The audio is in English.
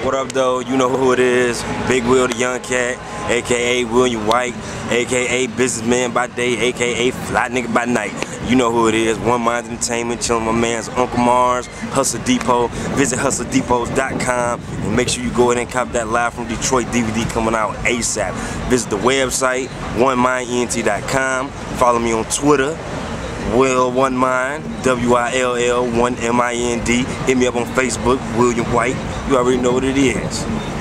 What up, though? You know who it is. Big Will the Young Cat, a.k.a. William White, a.k.a. Businessman by day, a.k.a. Fly Nigga by night. You know who it is. One Mind Entertainment, chilling with my man's Uncle Mars, Hustle Depot. Visit hustledepots.com and make sure you go ahead and cop that Live from Detroit DVD coming out ASAP. Visit the website, onemindent.com. Follow me on Twitter, Will One Mind, WILL1MIND. Hit me up on Facebook, William White. You already know what it is.